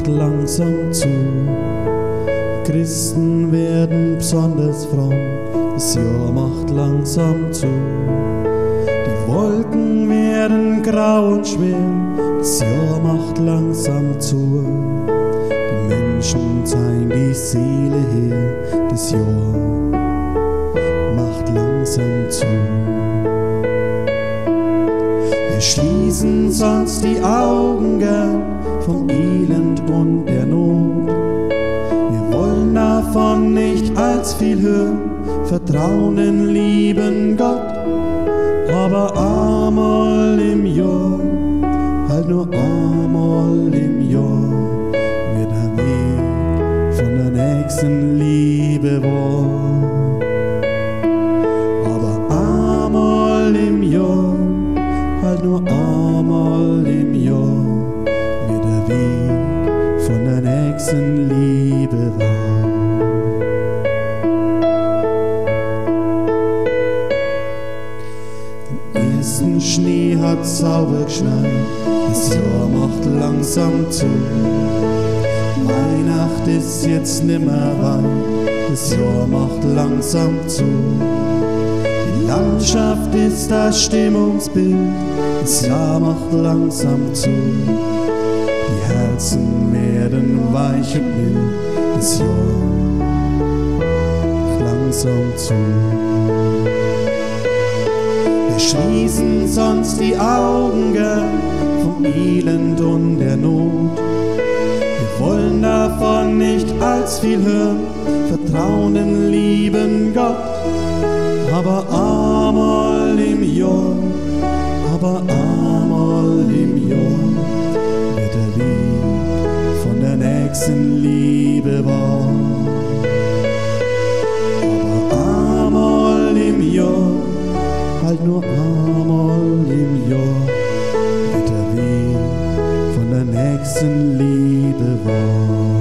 macht langsam zu. Christen werden besonders fromm, das Jahr macht langsam zu. Die Wolken werden grau und schwer, das Jahr macht langsam zu. Die Menschen zeigen die Seele her, das Jahr macht langsam zu. Wir schließen sonst die Augen gern vom Elend und der Not. Wir wollen davon nicht als viel hören, vertrauen den lieben Gott. Aber einmal im Jahr, halt nur einmal im Jahr, wird der Weg von der nächsten Liebe wahr. Aber einmal im Jahr, halt nur einmal im Jahr, wird der Weg von der nächsten Liebe wahr. Den ersten Schnee hat sauber geschneit, das Jahr macht langsam zu. Weihnacht ist jetzt nimmer weit, das Jahr macht langsam zu. Die Landschaft ist das Stimmungsbild, das Jahr macht langsam zu. Die Herzen werden weich und mild, das Jahr macht langsam zu. Wir schließen sonst die Augen gern vom Elend und der Not. Wir wollen davon nicht als viel hören, vertrauen den lieben Gott. Aber einmal im Jahr, aber einmal im Jahr, wird der Weg von der nächsten Liebe wahr. Aber einmal im Jahr, halt nur einmal im Jahr, wird der Weg von der nächsten Liebe wahr.